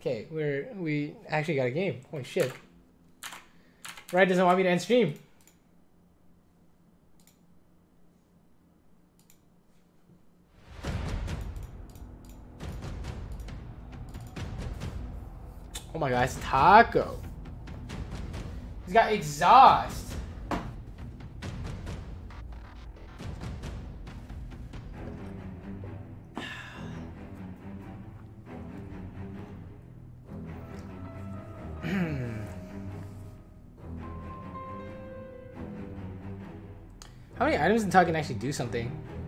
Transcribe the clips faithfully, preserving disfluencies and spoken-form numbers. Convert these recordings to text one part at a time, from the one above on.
Okay, we're we actually got a game. Holy shit. Red doesn't want me to end stream. Oh my god, it's Taco. He's got exhaust. How many items in Taco can actually do something?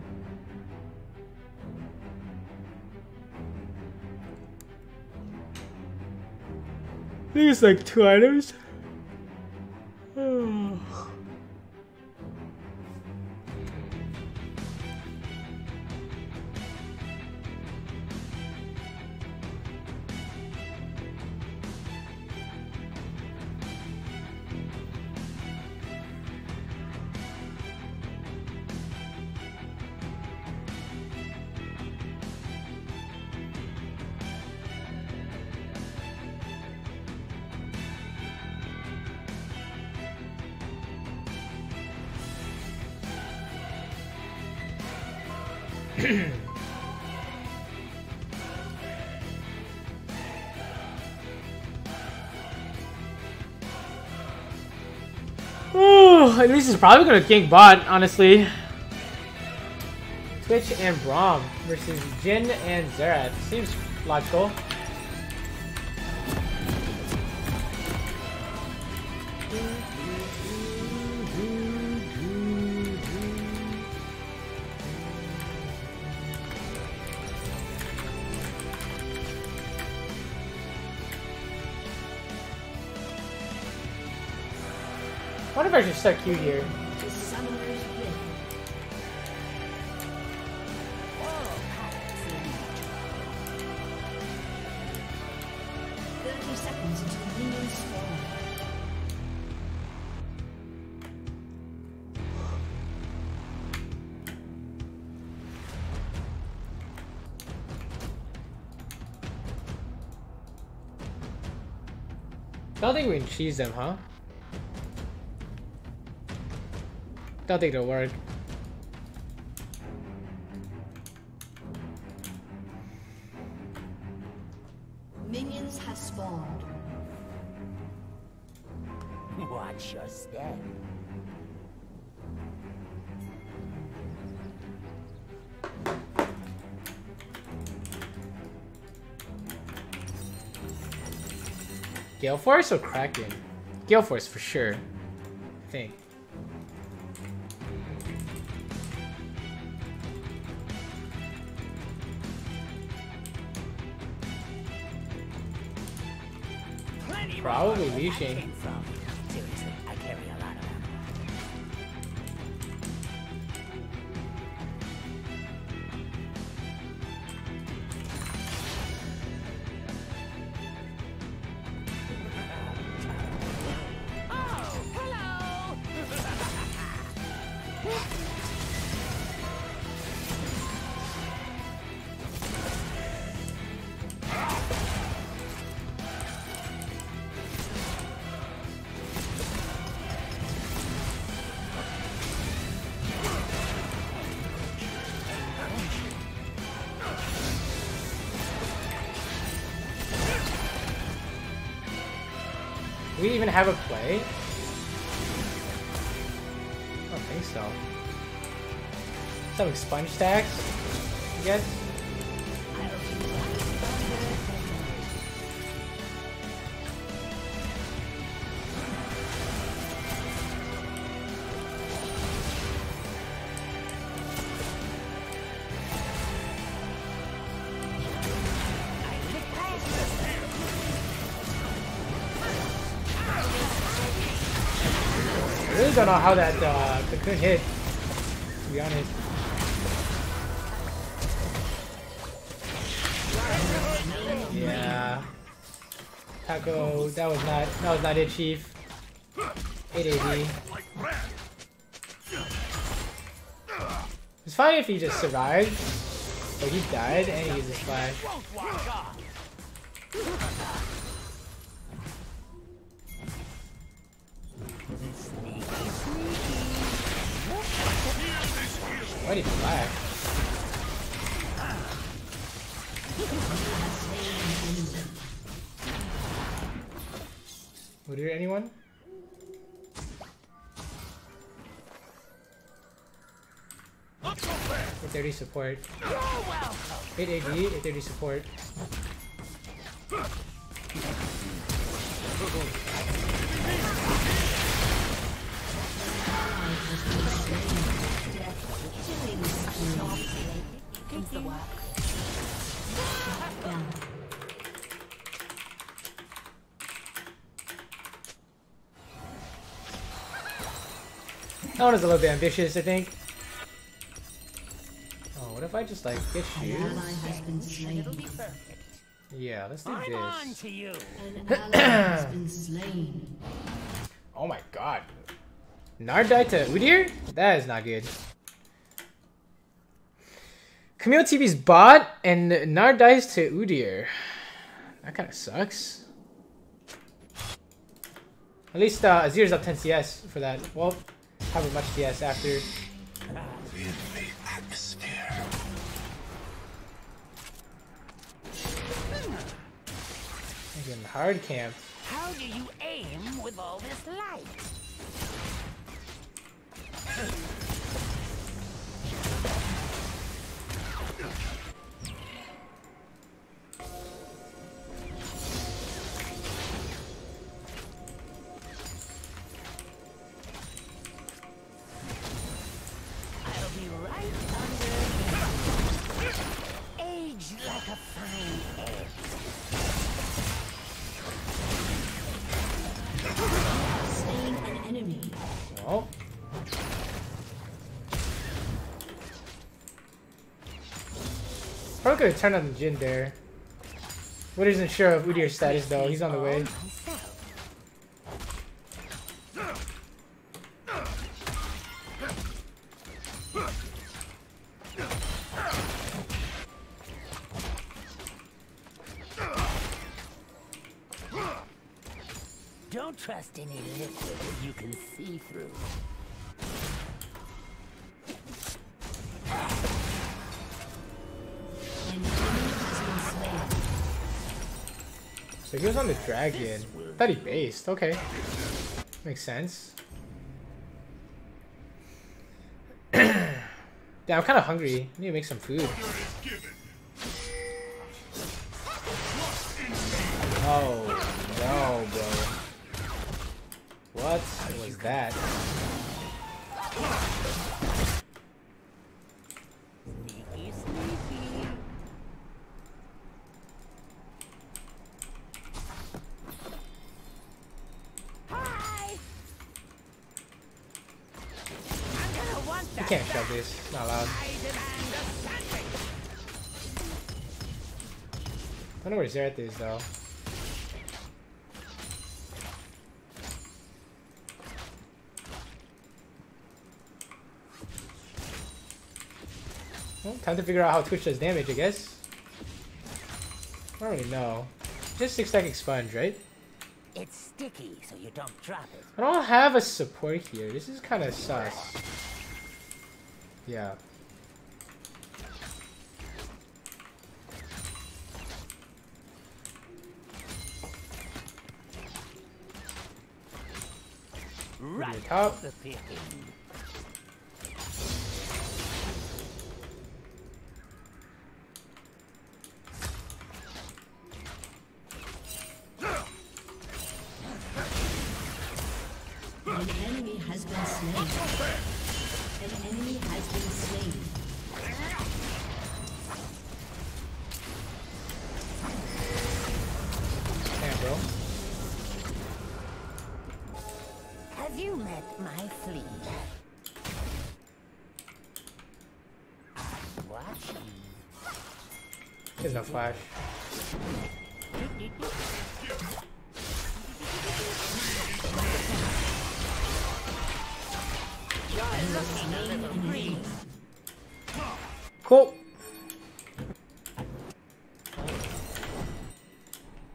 I think it's like two items. Oh, at least it's probably gonna gank bot, honestly. Twitch and Braum versus Jin and Xerath. Seems logical. I wonder if I should start Q here. thirty seconds until the minions spawn. Don't think we can cheese them, huh? Don't think it'll work. Minions have spawned. Watch your step. Gale Force or Kraken? Gale Force for sure. I think. Probably Li Shing. Seriously, I carry a lot of them. Oh, hello! Do we even have a play? I don't think so. Some sponge stacks, I guess. I really don't know how that uh, cocoon hit, to be honest. Yeah. Taco, that was not that was not it, Chief. eight eighty. It's fine if he just survived, but he died and he used his flash. Why did you lag? Would there anyone? eight thirty support. eight A D, eight thirty support. Keeps the work. Yeah. That one is a little bit ambitious, I think. Oh, what if I just like get An you? ally has been slain. It'll be perfect. Yeah, let's do I'm on this. to you. An ally has been slain. Oh my god. Nard died to Udyr? That is not good. Camille T V's bot and Nard dies to Udyr. That kind of sucks. At least uh, Azir's up ten C S for that. Well, however much C S after. Again, hard camped. How do you aim with all this light? I'll be right under. Age like a fine egg. Slain an enemy. Oh. Probably could have turned on the Jhin there. What isn't sure of Udyr's status though. He's on the way. Don't trust any liquid you can see through. An enemy has been slain. So he was on the dragon. I thought he based. Okay. Makes sense. Yeah, I'm kind of hungry. I need to make some food. Oh, no, bro. What was that? Sneaky, sneaky. Hi! I'm gonna want You that. can't shove this. It's not allowed. I demand a sandwich. I don't know where Xerath is though. Well, time to figure out how Twitch does damage, I guess. I don't really know. Just six stack expunge, right? It's sticky, so you don't drop it. I don't have a support here. This is kind of sus. Yeah. Right top. off the picking. An enemy has been slain. An enemy has been slain. Damn, bro. Have you met my flea? Watch. There's no flash. Cool.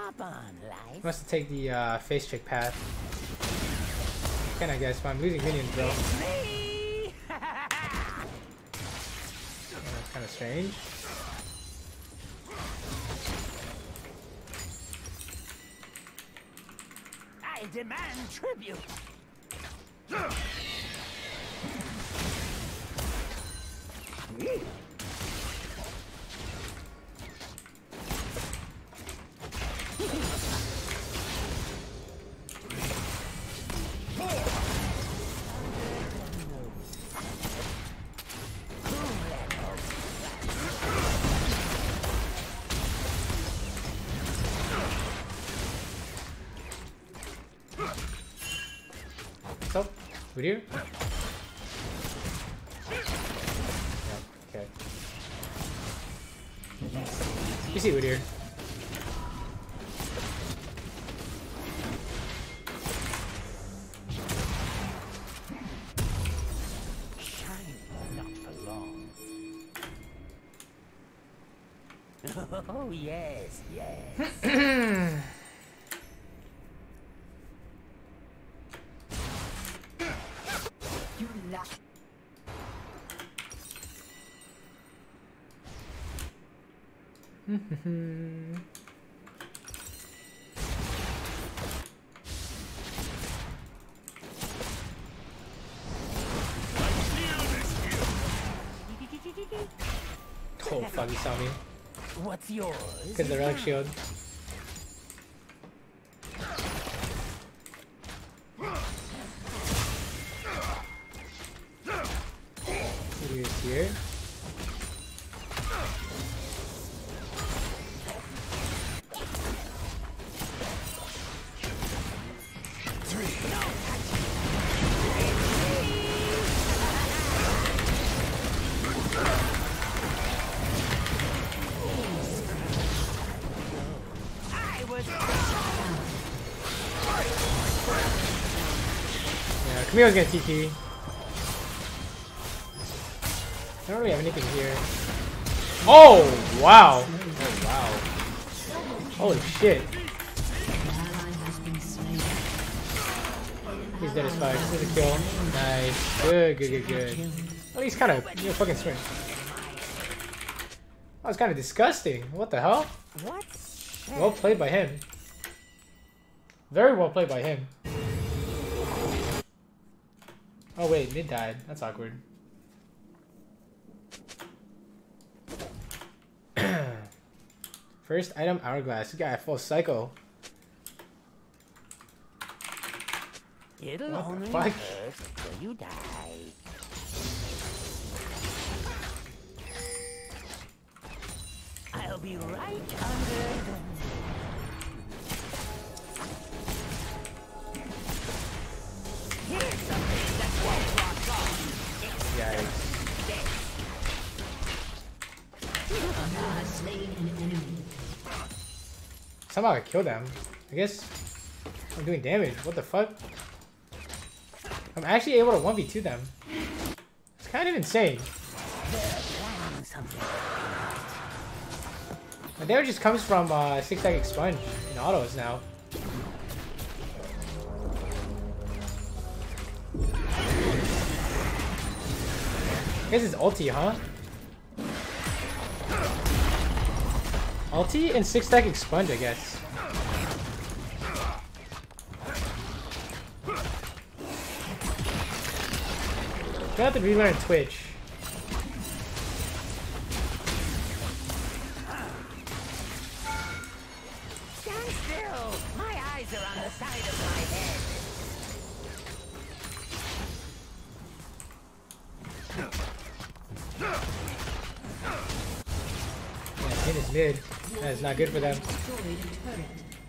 Hop on, life. Must have take the uh, face check path. Can I guess? But I'm losing minions, bro. Me. That's kind of strange. I demand tribute. What's up? Udyr? Yeah, okay. You see Udyr. Shine, not for long. Oh yes, yes. You laugh. Oh fuck, he saw me. What's yours? Because the relic shield. Udyr is here. I was. Yeah, Camille's gonna T P. I don't really have anything here. Oh wow! Oh wow! Holy shit! He's dead as fuck. This is a kill. Nice. Good, good, good, good. Oh, he's kind of you know, fucking swing. That was kind of disgusting. What the hell? What's Well played by him. Very well played by him. Oh wait, mid died. That's awkward. First item, hourglass. This guy a full psycho. It'll What the only fuck? hurt until you die. I'll be right under the... Here's something that won't rock off. Yikes. You have slain an enemy. Somehow I killed them. I guess I'm doing damage. What the fuck? I'm actually able to one v two them. It's kind of insane. They're planning something. My damage just comes from uh, six stack expunge in autos now. I guess it's ulti, huh? Ulti and six stack expunge, I guess. Gonna have to relearn Twitch. Stand still! My eyes are on the side of my head. Yeah, Jhin is mid. That is not good for them. Destroyed a turret.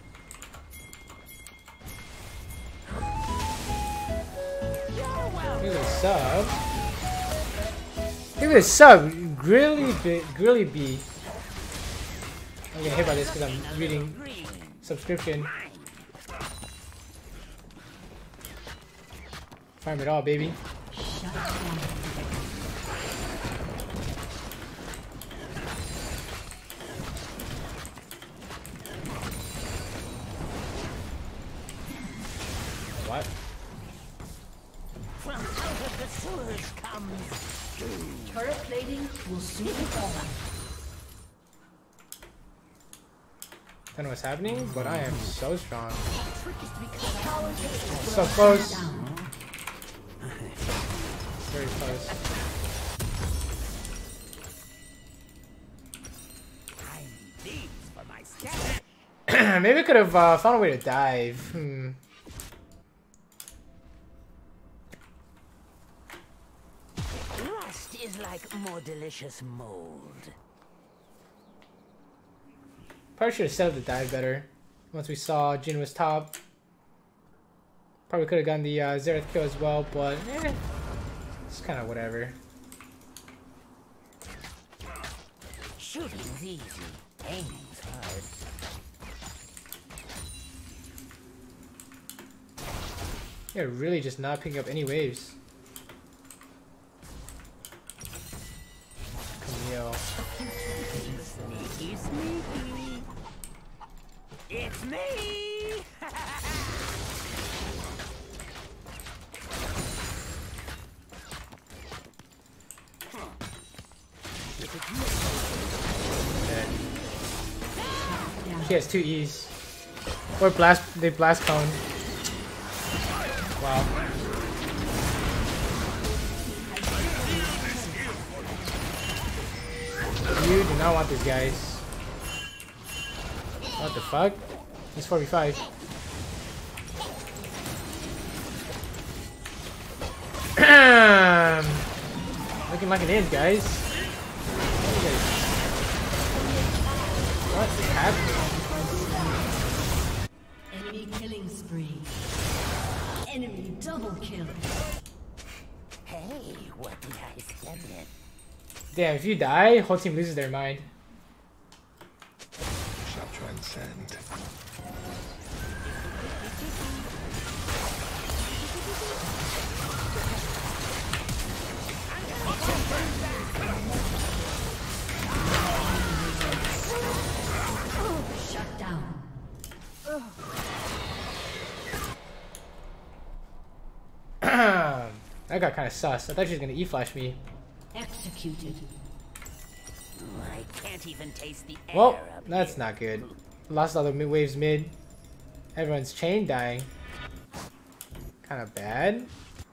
Give it a sub. Give it a sub. Grilly B. Grilly B. I'm getting hit by this because I'm reading Green. subscription. Farm it all, baby. Shut down. What? From out of the sewers comes. Turret plating will soon fall. I don't know what's happening, but I am so strong. Tower So close. down. Very close. I need these for my stash. Maybe I could have uh, found a way to dive. Hmm. Rust is like more delicious mold. Probably should have set up the dive better. Once we saw Jin was top. Probably could have gotten the uh, Xerath kill as well, but eh, it's kind of whatever. Shooting's easy, aiming's hard. Yeah, really just not picking up any waves. Camille. Sneaky, sneaky. It's me! She has two E's. Or blast, they blast cone. Wow. You do not want this, guys. What the fuck? He's forty-five. Looking like an int, guys. What is happening? Enemy killing spree. Enemy double kill. Hey, what did I step in? Damn, if you die, whole team loses their mind. Shall transcend. Shut down. That got kind of sus. I thought she was gonna E-flash me. Executed. I can't even taste the air. Well, up that's here. not good. Lost all the mid waves mid. Everyone's chain dying. Kind of bad.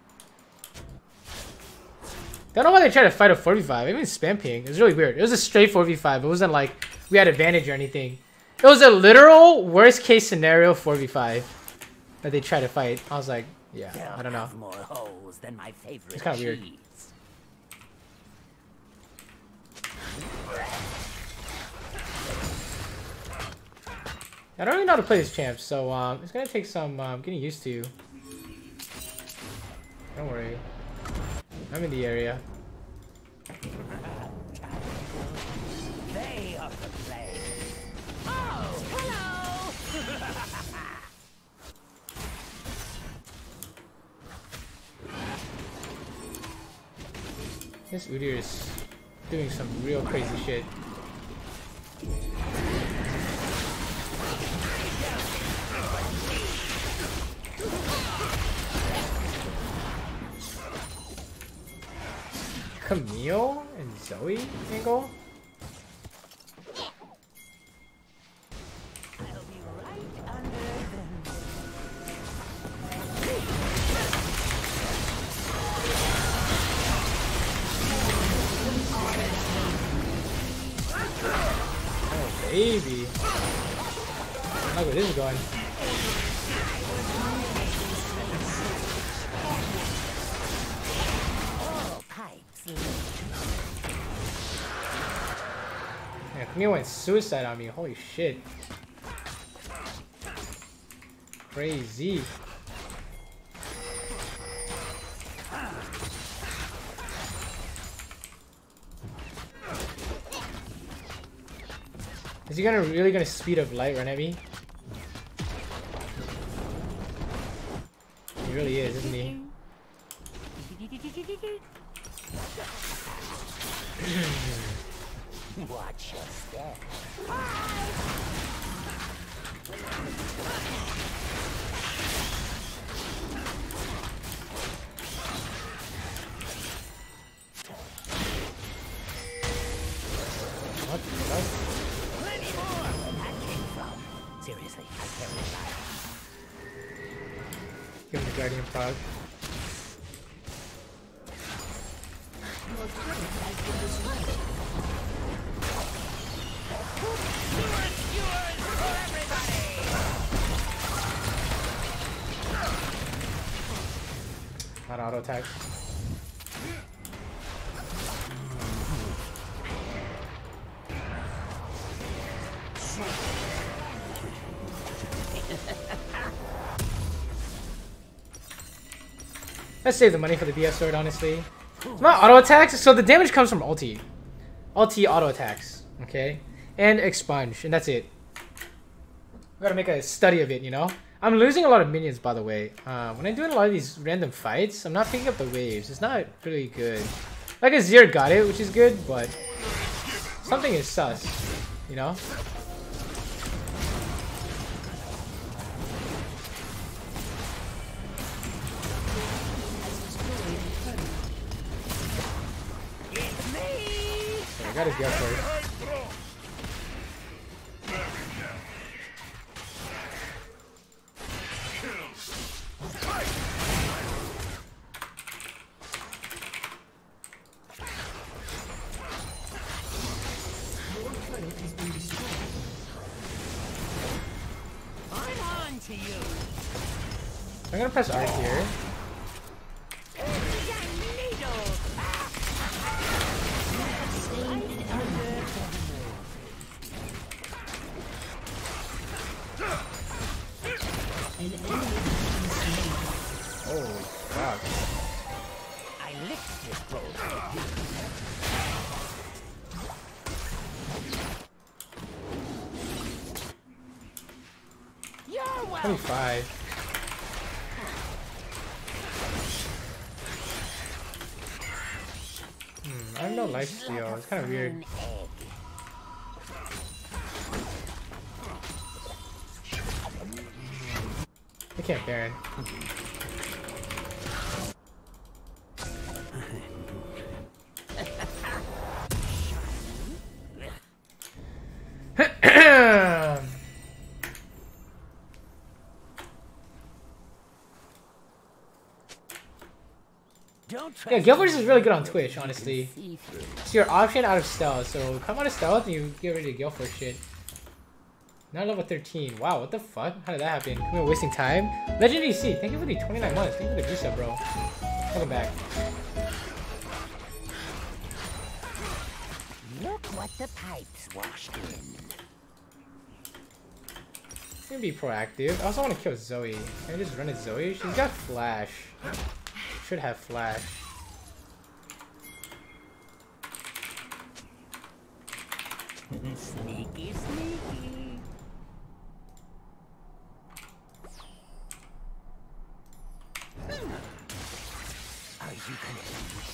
Don't know why they tried to fight a four v five. Even spam ping. It was really weird. It was a straight four v five. It wasn't like we had advantage or anything. It was a literal worst case scenario four v five that they tried to fight. I was like, yeah, They'll I don't know. have more holes than my favorite It's kinda weird. cheese. I don't really know how to play this champ, so um, it's gonna take some um, getting used to. Don't worry. I'm in the area. They are the play. Oh, hello! This Udyr is doing some real crazy shit. Camille and Zoe angle? I'll be right under them. Oh, baby. Look where this is going. All pipes lead. Yeah, Camille went suicide on me. Holy shit. Crazy. Is he gonna really gonna speed up light run at me? He really is, isn't he? Watch your step. Guardian proc. Your turret has been destroyed. Not auto attack. Let's save the money for the B S sword, honestly. It's not auto attacks, so the damage comes from ulti. Ulti auto attacks, okay? And expunge, and that's it. We gotta make a study of it, you know? I'm losing a lot of minions, by the way. Uh, when I'm doing a lot of these random fights, I'm not picking up the waves. It's not really good. Like Azir got it, which is good, but something is sus, you know? So I got his guess first. I'm gonna press R here. Holy fuck. I licked this bro. You're welcome. twenty-five. Hmm, I have no lifesteal. It's kind of weird. I can't Baron. Yeah, Guild Wars is really good on Twitch, honestly. It's your option out of stealth, so come out of stealth and you get rid of Guild Wars shit. Now level thirteen. Wow, what the fuck? How did that happen? We're wasting time. Legend D C, thank you for the twenty-nine months. Thank you for the resub, bro. Welcome back. Look what the pipes washed in. I'm gonna be proactive. I also want to kill Zoe. Can I just run at Zoe? She's got flash. Should have flash. Sneaky, sneaky. Are you gonna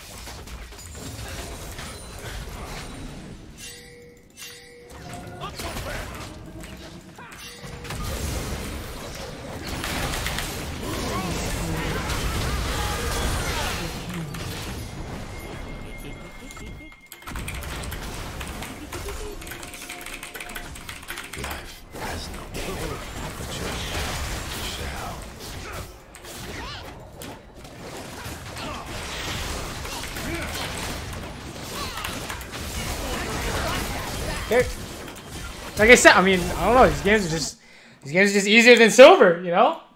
Okay. Like I said, I mean, I don't know. These games are just these games are just easier than silver, you know.